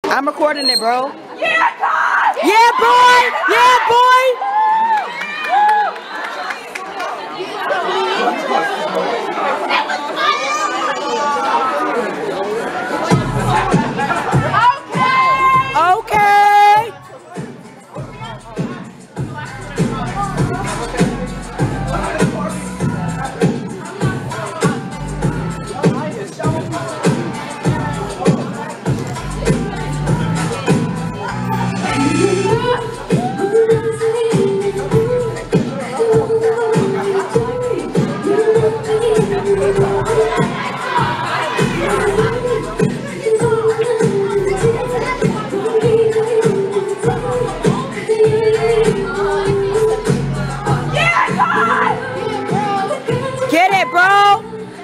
I'm recording it, bro. Yeah, God! Yeah, boy! Yeah, boy! Okay. Get it, bro.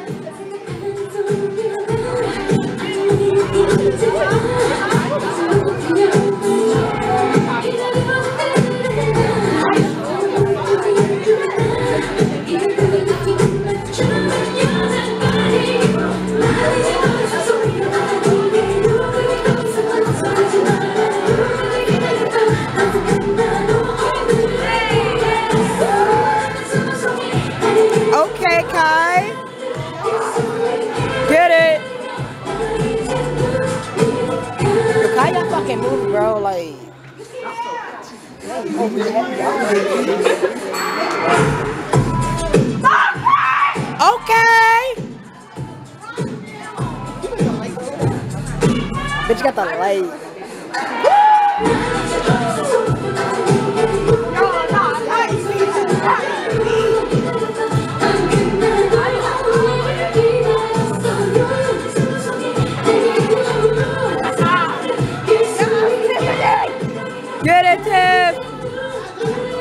Okay, Kai. Get it. Yo, Kai, y'all fucking move, bro. Like. Okay. Bitch got the light. Get it, Tiff!